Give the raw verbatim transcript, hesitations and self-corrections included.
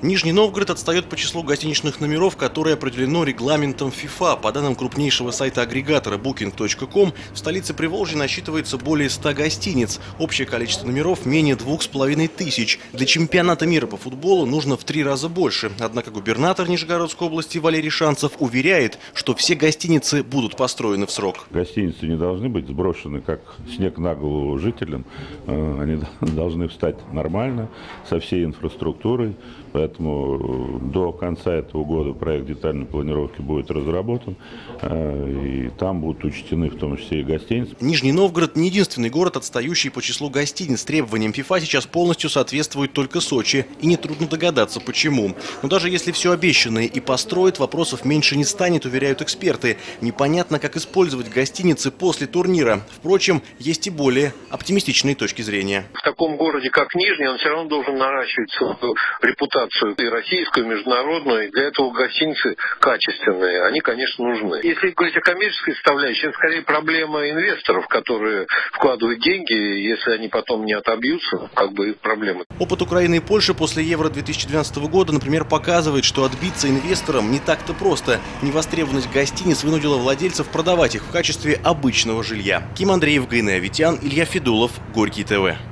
Нижний Новгород отстает по числу гостиничных номеров, которое определено регламентом ФИФА. По данным крупнейшего сайта-агрегатора букинг точка ком, в столице Приволжья насчитывается более ста гостиниц. Общее количество номеров менее двух с половиной тысяч. Для чемпионата мира по футболу нужно в три раза больше. Однако губернатор Нижегородской области Валерий Шанцев уверяет, что все гостиницы будут построены в срок. Гостиницы не должны быть сброшены как снег на голову жителям. Они должны встать нормально, со всей инфраструктурой. Поэтому до конца этого года проект детальной планировки будет разработан, и там будут учтены в том числе и гостиницы. Нижний Новгород не единственный город, отстающий по числу гостиниц. Требованиям ФИФА сейчас полностью соответствует только Сочи, и нетрудно догадаться, почему. Но даже если все обещанное и построят, вопросов меньше не станет, уверяют эксперты. Непонятно, как использовать гостиницы после турнира. Впрочем, есть и более оптимистичные точки зрения. В таком городе, как Нижний, он все равно должен наращивать свою репутацию, и российскую, и международную. И для этого гостиницы качественные, они, конечно, нужны. Если говорить о коммерческой составляющей, это скорее проблема инвесторов, которые вкладывают деньги, если они потом не отобьются, как бы их проблемы. Опыт Украины и Польши после Евро две тысячи двенадцатого года, например, показывает, что отбиться инвесторам не так-то просто. Невостребованность гостиниц вынудила владельцев продавать их в качестве обычного жилья. Ким Андреев, Гайне Аветян, Илья Федулов, Горький ТВ.